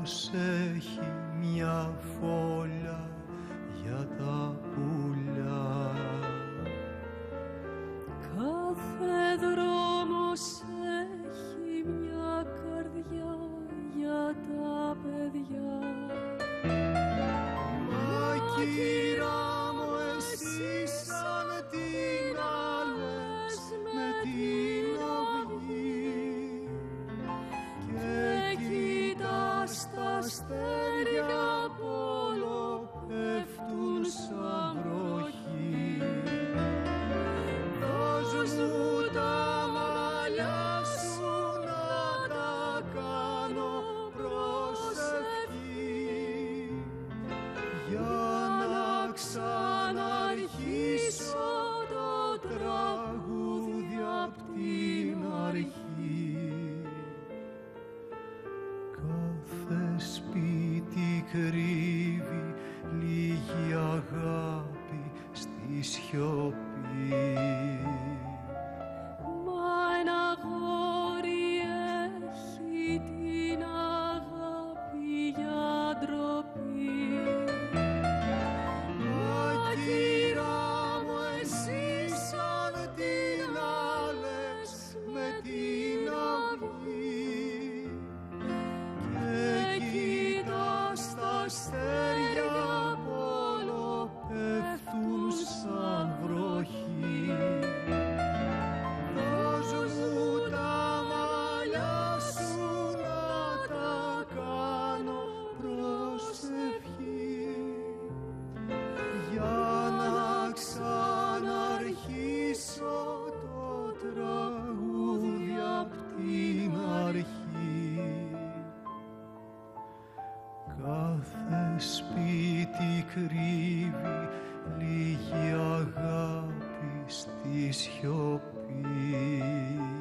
προσέχει μια φόλια για τα πουλιά. Κάθε δρόμος έχει μια καρδιά για τα παιδιά. Μα κυρά μου εσύ σαν την άλλες με την αυγή και κοίτας τα αστέρια πόλο πέφτουν σαν βροχή. Δώσ' μου τα μαλλιά σου να τα κάνω προσευχή για να ξαναρχίσω το τραγούδι απ' την αρχή. Κάθε σπίτι κρύβει λίγη αγάπη στη σιωπή. Μα ένα αγόρι έχει την αγάπη για ντροπή. Μα κυρά μου εσύ σαν την άλλες με την αυγή και κοίτας τα αστέρια πόλο πέφτουν σαν βροχή. Δώσ' μου τα μαλλιά σου να τα κάνω προσευχή για να ξαναρχίσω το τραγούδι απ' την αρχή. Κάθε σπίτι κρύβει λίγη αγάπη στη σιωπή.